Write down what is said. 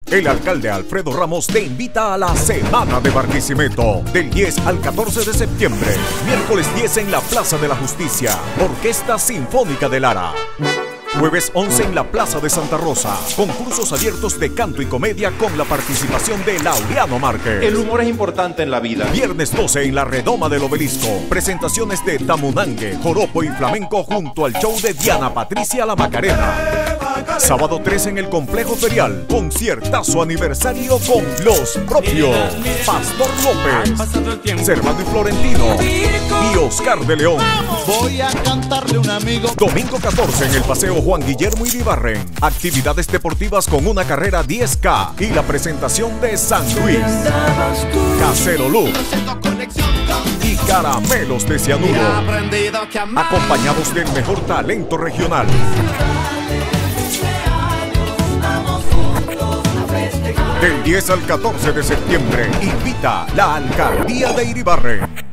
El alcalde Alfredo Ramos te invita a la Semana de Barquisimeto, del 10 al 14 de septiembre. Miércoles 10 en la Plaza de la Justicia, Orquesta Sinfónica de Lara. Jueves 11 en la Plaza de Santa Rosa, concursos abiertos de canto y comedia con la participación de Laureano Márquez. El humor es importante en la vida. Viernes 12 en la Redoma del Obelisco, presentaciones de Tamunangue, Joropo y Flamenco junto al show de Diana Patricia La Macarena. Sábado 13 en el Complejo Ferial, conciertazo aniversario con Los Propios, Pastor López, Servando y Florentino y Oscar de León. Voy a cantarle a un amigo. Domingo 14 en el Paseo Juan Guillermo Iribarren, actividades deportivas con una carrera 10K y la presentación de San Luis, Casero Luz y Caramelos de Cianuro, acompañados del mejor talento regional. Del 10 al 14 de septiembre, invita la Alcaldía de Iribarren.